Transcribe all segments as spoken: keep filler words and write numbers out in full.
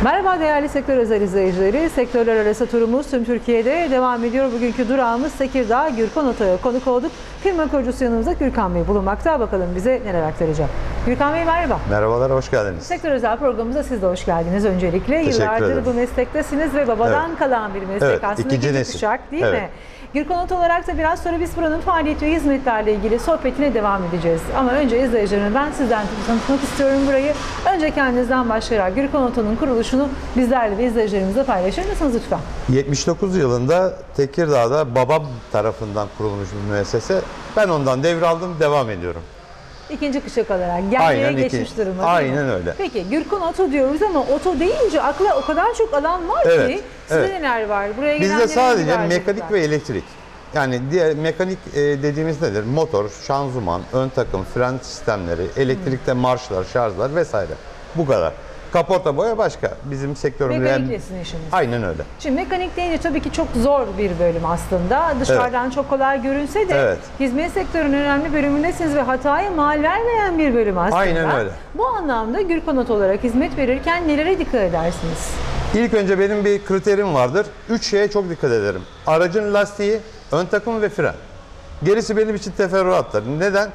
Merhaba değerli sektör özel izleyicileri. Sektörler arası turumuz tüm Türkiye'de devam ediyor. Bugünkü durağımız Tekirdağ Gürkan Oto'ya konuk olduk. Firma kurucusu yanımızda Gürkan Bey bulunmakta. Bakalım bize neler aktaracak. Gürkan Bey merhaba. Merhabalar, hoş geldiniz. Sektör özel programımıza siz de hoş geldiniz öncelikle. Teşekkür Yıllardır ederim. bu meslektesiniz ve babadan Evet. kalan bir meslek Evet, aslında. ikinci İkinci nesil. kuşak değil Evet. mi? Gürkan Oto olarak da biraz sonra biz buranın faaliyet ve hizmetlerle ilgili sohbetine devam edeceğiz. Ama önce izleyicilerime ben sizden tanıtmak istiyorum burayı. Önce kendinizden başlayarak Gürkan Oto'nun kuruluşunu bizlerle ve izleyicilerimizle paylaşır mısınız lütfen? yetmiş dokuz yılında Tekirdağ'da babam tarafından kurulmuş bir müessese. Ben ondan devraldım, devam ediyorum. İkinci kuşak olarak gelmeye Aynen, geçmiş iki- durumda. Aynen öyle. Peki Gürkan Oto diyoruz ama oto deyince akla o kadar çok alan var Evet, ki sizde evet. neler var? Buraya Bizde gelenlere sadece neler mekanik verecekler? ve elektrik. Yani diğer mekanik e, dediğimiz nedir? Motor, şanzıman, ön takım, fren sistemleri, elektrikte marşlar, şarjlar vesaire. Bu kadar. Kaporta boya başka. Bizim sektörümüz. Mekanikle sizin işiniz. Aynen öyle. Şimdi mekanik deyince tabii ki çok zor bir bölüm aslında. Dışarıdan çok kolay görünse de Evet. hizmet sektörünün önemli bölümündesiniz ve hataya mal vermeyen bir bölüm aslında. Aynen öyle. Bu anlamda Gürkan Oto olarak hizmet verirken nelere dikkat edersiniz? İlk önce benim bir kriterim vardır. Üç şeye çok dikkat ederim. Aracın lastiği, ön takım ve fren. Gerisi benim için teferruattır. Neden?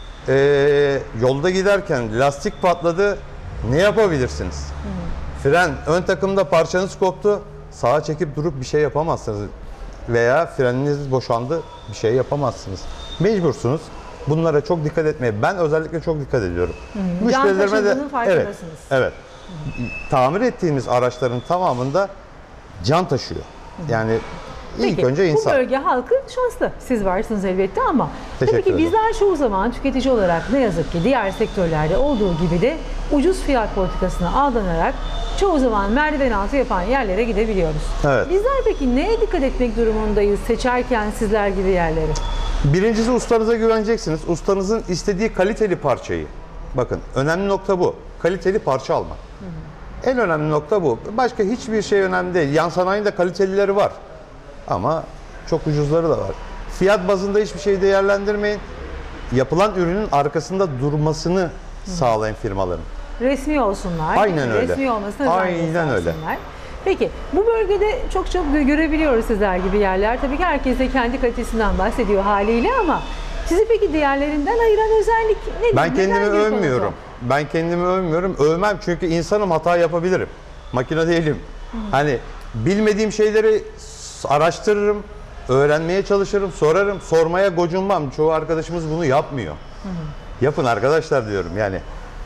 Ee, yolda giderken lastik patladı, ne yapabilirsiniz? Hı. Fren, ön takımda parçanız koptu, sağa çekip durup bir şey yapamazsınız. Veya freniniz boşandı, bir şey yapamazsınız. Mecbursunuz. Bunlara çok dikkat etmeye, ben özellikle çok dikkat ediyorum. Hı. Can taşıdığının farkındasınız. Evet, evet. Tamir ettiğimiz araçların tamamında can taşıyor. Yani ilk Peki, önce insan. bu bölge halkı şanslı. Siz varsınız elbette ama tabii Teşekkür ki ederim. bizler çoğu zaman tüketici olarak ne yazık ki diğer sektörlerde olduğu gibi de ucuz fiyat politikasına aldanarak çoğu zaman merdiven altı yapan yerlere gidebiliyoruz. Evet. Bizler peki neye dikkat etmek durumundayız seçerken sizler gibi yerleri? Birincisi ustanıza güveneceksiniz. Ustanızın istediği kaliteli parçayı. Bakın önemli nokta bu. Kaliteli parça almak. Hı hı. En önemli nokta bu. Başka hiçbir şey önemli değil. Yan sanayinde kalitelileri var. Ama çok ucuzları da var. Fiyat bazında hiçbir şey değerlendirmeyin. Yapılan ürünün arkasında durmasını hı. sağlayın firmaların. Resmi olsunlar. Aynen öyle. Resmi olmasına özen Aynen öyle. göstersinler. Peki bu bölgede çok çok görebiliyoruz sizler gibi yerler. Tabii ki herkes de kendi kalitesinden bahsediyor haliyle ama sizi peki diğerlerinden ayıran özellik nedir? Ben kendimi Neden Gürkan Oto? övmüyorum. Ben kendimi övmüyorum. Övmem çünkü insanım, hata yapabilirim. Makine değilim. Hı. Hani bilmediğim şeyleri araştırırım, öğrenmeye çalışırım, sorarım. Sormaya gocunmam. Çoğu arkadaşımız bunu yapmıyor. Hı hı. Yapın arkadaşlar diyorum yani.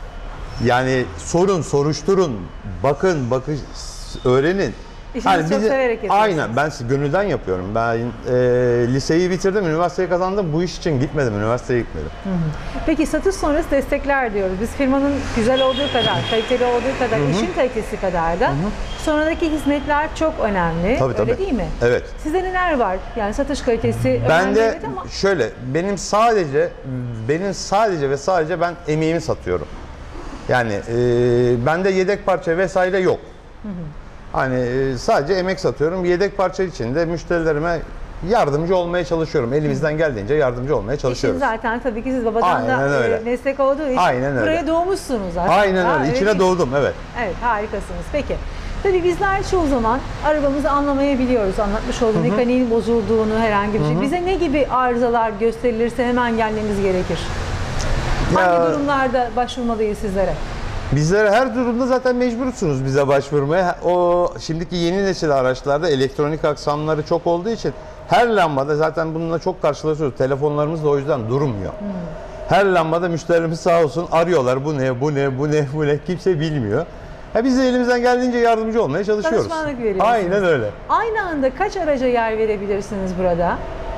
Yani sorun, soruşturun, bakın, bakın, öğrenin. İşinizi çok severek yapıyorsunuz. Aynen, ben gönülden yapıyorum. Ben e, liseyi bitirdim, üniversiteyi kazandım. Bu iş için gitmedim, üniversiteye gitmedim. Hı hı. Peki satış sonrası destekler diyoruz. Biz firmanın güzel olduğu kadar, kaliteli olduğu kadar, hı hı. işin kalitesi kadar da hı hı. sonradaki hizmetler çok önemli. Tabii, tabii. Öyle değil mi? Evet. Sizde neler var? Yani satış kalitesi ben önemli de evet ama... şöyle, benim sadece, benim sadece ve sadece ben emeğimi satıyorum. Yani e, bende yedek parça vesaire yok. Hı hı. Hani sadece emek satıyorum. Yedek parça için de müşterilerime yardımcı olmaya çalışıyorum. Elimizden geldiğince yardımcı olmaya çalışıyoruz. İşin zaten tabii ki siz babadan Aynen da öyle. meslek olduğu için Aynen öyle. buraya doğmuşsunuz aslında. Aynen öyle. İçine evet. doğdum, evet. Evet, harikasınız. Peki. Tabii bizler çoğu zaman arabamızı anlamayabiliyoruz. Anlatmış olduğum mekaniğin bozulduğunu, herhangi bir şey. Hı hı. Bize ne gibi arızalar gösterilirse hemen gelmemiz gerekir? Ya, hangi durumlarda başvurmalıyız sizlere? Bizlere her durumda zaten mecbursunuz bize başvurmaya. O şimdiki yeni nesil araçlarda elektronik aksamları çok olduğu için her lambada zaten bununla çok karşılaşıyoruz. Telefonlarımız da o yüzden durmuyor. Hmm. Her lambada müşterimiz sağ olsun arıyorlar. Bu ne, bu ne, bu ne, bu ne, kimse bilmiyor. Ha biz de elimizden geldiğince yardımcı olmaya çalışıyoruz. Danışmanlık veriyorsunuz. Aynen öyle. Aynı anda kaç araca yer verebilirsiniz burada?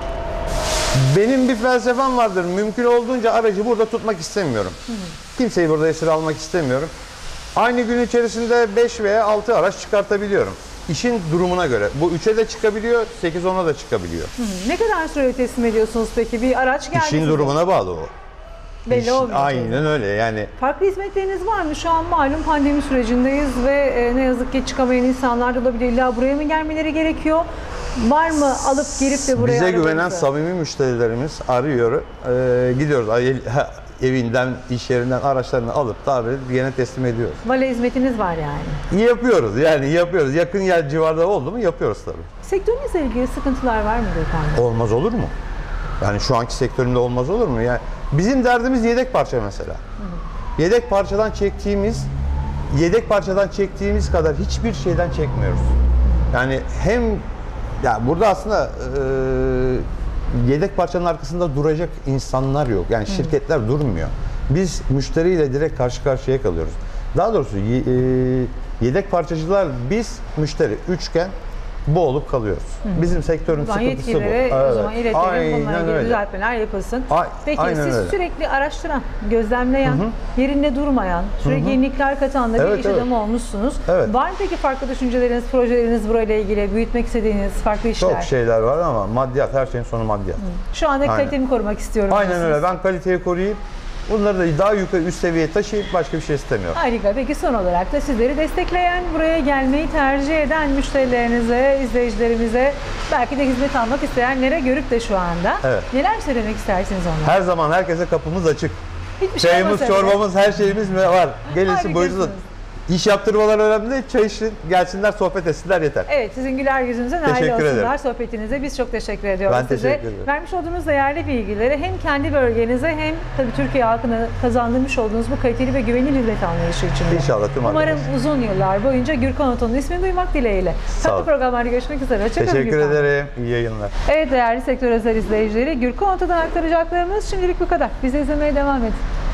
Benim bir felsefem vardır. Mümkün olduğunca aracı burada tutmak istemiyorum. Hı hı. Kimseyi burada esir almak istemiyorum. Aynı gün içerisinde beş veya altı araç çıkartabiliyorum. İşin durumuna göre. Bu üçe de çıkabiliyor, sekiz ona da çıkabiliyor. Hı hı. Ne kadar sürede teslim ediyorsunuz peki? Bir araç geldi. İşin size. durumuna bağlı o. Belli İş, olmuyor. aynen öyle yani. Farklı hizmetleriniz var mı? Şu an malum pandemi sürecindeyiz ve e, ne yazık ki çıkamayan insanlar da olabilir. İlla buraya mı gelmeleri gerekiyor? Var mı alıp gelip de buraya Bize arabanızı? güvenen samimi müşterilerimiz arıyor. Ee, gidiyoruz. evinden, iş yerinden araçlarını alıp tamir edip yine teslim ediyoruz. Vale hizmetiniz var yani. İyi yapıyoruz yani yapıyoruz. Yakın yer civarda oldu mu yapıyoruz tabii. Sektörünüzle ilgili sıkıntılar var mı Gürkan? Olmaz olur mu? Yani şu anki sektöründe olmaz olur mu? Yani bizim derdimiz yedek parça mesela. Hı. Yedek parçadan çektiğimiz, yedek parçadan çektiğimiz kadar hiçbir şeyden çekmiyoruz. Yani hem ya burada aslında e, yedek parçanın arkasında duracak insanlar yok. Yani Hı. şirketler durmuyor. Biz müşteriyle direkt karşı karşıya kalıyoruz. Daha doğrusu e, yedek parçacılar biz müşteri üçgen bu olup kalıyoruz. Hı. Bizim sektörün sıkıntısı bu. Evet. O zaman iletelim, Aynen bunlara ilgili öyle. düzeltmeler yapılsın. A Peki aynen siz öyle. sürekli araştıran, gözlemleyen, hı hı. yerinde durmayan, sürekli hı hı. yenilikler katan da bir evet, iş evet. adamı olmuşsunuz. Evet. Var mı peki farklı düşünceleriniz, projeleriniz burayla ilgili, büyütmek istediğiniz farklı işler? Çok şeyler var ama maddiyat, her şeyin sonu maddiyat. Hı. Şu anda kalitemi korumak istiyorum. Aynen diyorsunuz. öyle. Ben kaliteyi koruyayım. Bunları da daha yukarı üst seviyeye taşıyıp başka bir şey istemiyorum. Harika. Peki son olarak da sizleri destekleyen, buraya gelmeyi tercih eden müşterilerinize, izleyicilerimize, belki de hizmet almak isteyenlere görüp de şu anda evet. neler söylemek istersiniz onlara? Her zaman herkese kapımız açık. Hiçbir şey Çayımız, olmasa çorbamız, her şeyimiz var. Gelirsin buyursun. Harikasınız. İş yaptırmalar önemli değil. Çay içsin, gelsinler sohbet etsinler yeter. Evet, sizin güler yüzünüze nail Teşekkür olsunlar ederim. sohbetinize. Biz çok teşekkür ediyoruz Ben size. teşekkür ederim. Vermiş olduğunuz değerli bilgileri hem kendi bölgenize hem tabii Türkiye halkına kazandırmış olduğunuz bu kaliteli ve güvenilir hizmet anlayışı için. de. İnşallah tüm Umarım arkadaşlar. uzun yıllar boyunca Gürkan Oto'nun ismini duymak dileğiyle. Farklı programlarda görüşmek üzere. Hoşçakalın Teşekkür Gürkan. ederim. İyi yayınlar. Evet değerli sektör özel izleyicileri, Gürkan Oto'dan aktaracaklarımız şimdilik bu kadar. Bizi izlemeye devam edin.